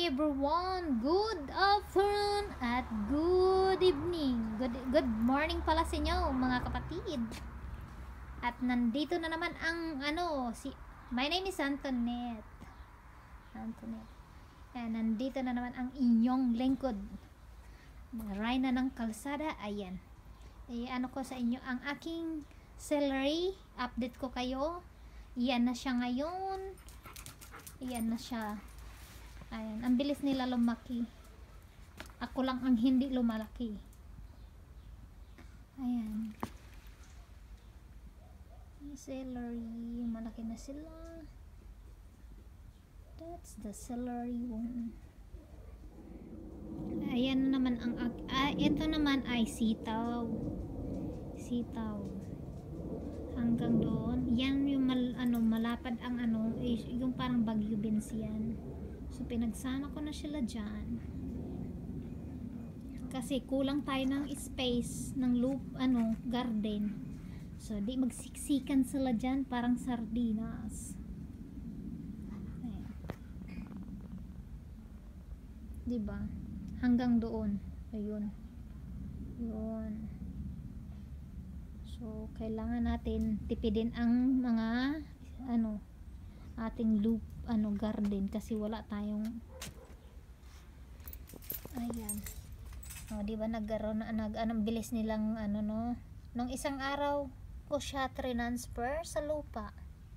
everyone, good afternoon at good evening. Good morning pala sa inyo mga kapatid. At nandito na naman ang my name is Antoinette. And nandito na naman ang inyong lingkod. Mga Rhina ng kalsada, ayan. Ko sa inyo ang aking celery, update ko kayo. Iyan na siya ngayon. Iyan na siya. Ayan, ang bilis nila lumaki. Ako lang ang hindi lumalaki. Ayan. Celery, malaki na sila. That's the celery one. Ayan naman ang ito naman ay sitaw. Hanggang doon. Yan yung malapad ang yung parang bagyo beans yan. So pinagsama ko na sila dyan. Kasi kulang tayo ng space ng garden. So di magsiksikan sila dyan parang sardinas. Ayan. Diba? Hanggang doon. Ayun. Yun. So kailangan natin tipidin ang mga ating garden kasi wala tayong ayan. Di ba nagkaroon bilis nilang nung isang araw ko siya transfer sa lupa.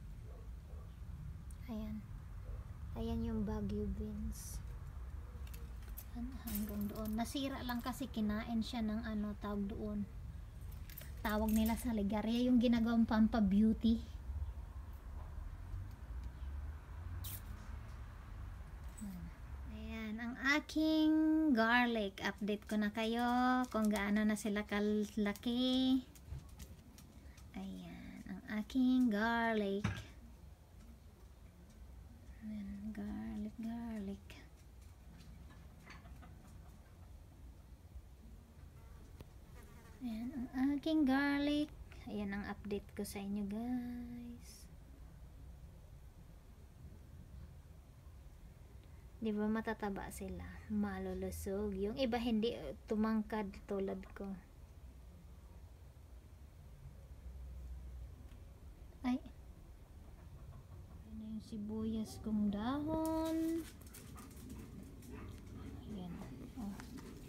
Ayan yung Baguio beans. Hanggang doon nasira lang kasi kinain siya ng tawag doon, tawag nila sa ligarya, yung ginagawang pampa beauty. Ayan ang aking garlic, update ko na kayo kung gaano na sila kalaki. Ayan ang aking garlic. Ayan, garlic. Ayan ang aking garlic. Ayan ang update ko sa inyo guys. Di ba matataba sila? Malulusog. Yung iba hindi tumangkad tulad ko. Ay. Ayan yung sibuyas kong dahon. Ayan. Oh.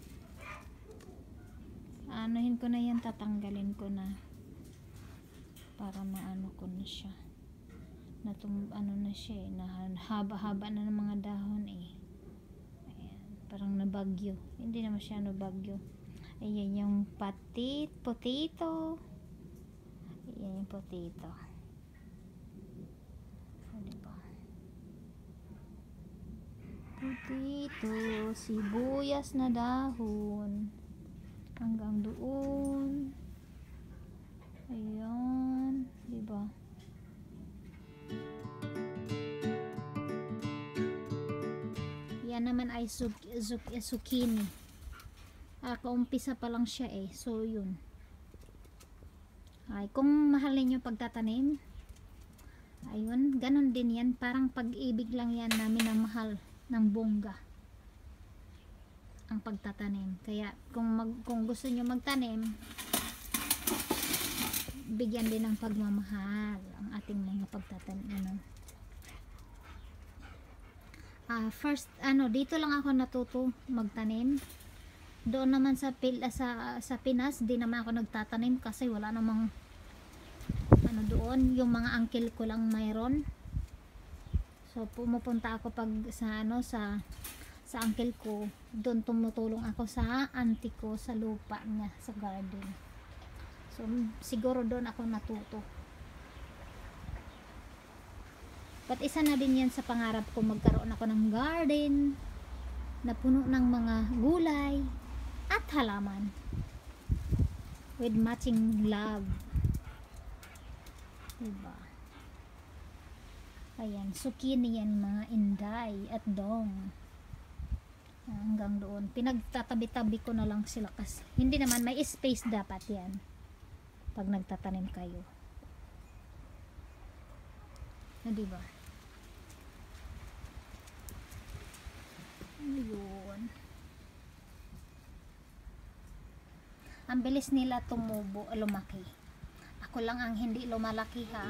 Anuhin ko na yan, tatanggalin ko na para maano ko na siya na na siya haba-haba na ng mga dahon ayan, parang nabagyo, hindi naman siya nabagyo. Ayan yung potato. Ayan yung potato. Diba? Potato, sibuyas na dahon hanggang doon. Ayan, diba? Yan naman ay zucchini. Kaumpisa pa lang siya so yun. Ay, kung mahal ninyo pagtatanim, ayun, ganun din yan. Parang pag-ibig lang yan namin na mahal ng bongga ang pagtatanim. Kaya kung gusto nyo magtanim, bigyan din ng pagmamahal ang ating mga pagtatanim. First dito lang ako natuto magtanim. Doon naman sa Pinas di naman ako nagtatanim kasi wala namang doon, yung mga uncle ko lang mayroon. So pumupunta ako pag sa uncle ko, doon tumutulong ako sa auntie ko sa lupa niya sa garden. So siguro doon ako natuto. But isa na din yan sa pangarap ko, magkaroon ako ng garden na puno ng mga gulay at halaman with matching love. Diba? Ayan, zucchini yan, mga inday at dong. Hanggang doon. Pinagtatabi-tabi ko na lang sila kasi hindi naman, may space dapat yan pag nagtatanim kayo. Diba? Ang bilis nila tumubo, lumaki. Ako lang ang hindi lumalaki ha.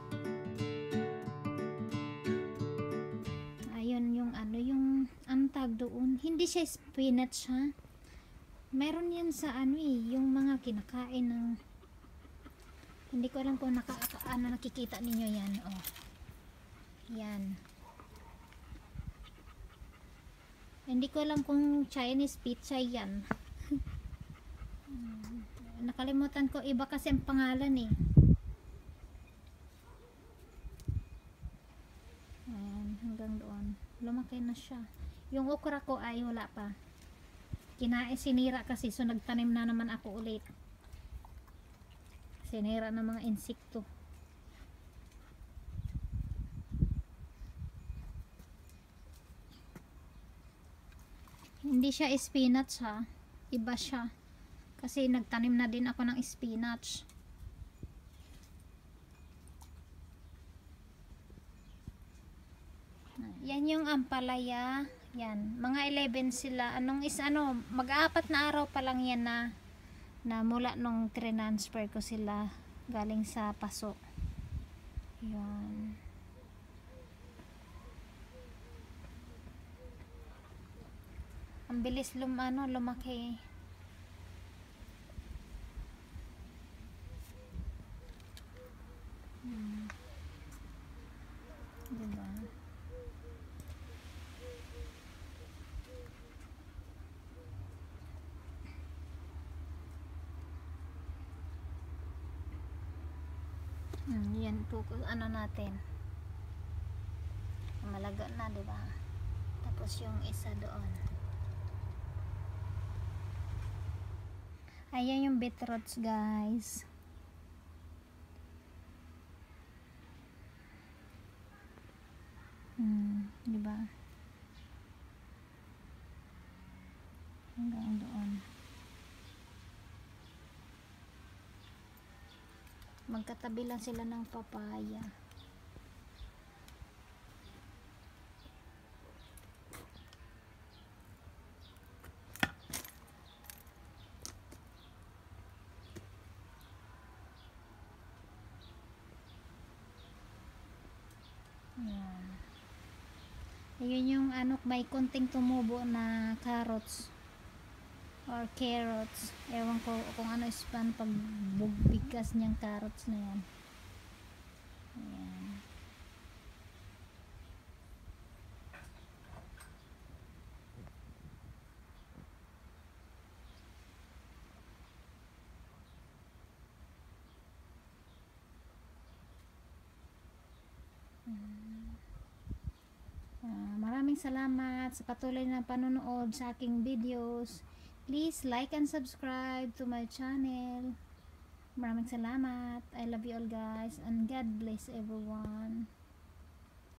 Ayun yung ano, yung tag doon. Hindi siya spinach ha. Meron yan sa ano yung mga kinakain ng, hindi ko alam kung nakikita ninyo yan. Oh. Yan. Hindi ko alam kung Chinese pizza yan. Nakalimutan ko, iba kasi ang pangalan eh. Ayan, hanggang doon. Lumaki na siya. Yung okra ko ay wala pa. Sinira kasi, so nagtanim na naman ako ulit. Sinira ng mga insekto. Hindi siya spinach ha. Iba siya. Kasi nagtanim na din ako ng spinach. Yan yung ampalaya. Yan. Mga 11 sila. Mag-aapat na araw pa lang yan na mula nung transfer ko sila galing sa paso. Yan. Ang bilis lumaki. Diba? Yan po natin. Malaga na, diba? Tapos yung isa doon. Ayan yung beetroots, guys. Diba? Hanggang doon. Magkatabi lang sila ng papaya. Ayan. Ayun yung may konting tumubo na carrots or carrots. Ewan ko kung ano ispan pag bigkas niyang carrots na yan. Ayan. Maraming salamat sa patuloy na panonood sa aking videos. Please like and subscribe to my channel. Maraming salamat. I love you all guys and God bless everyone.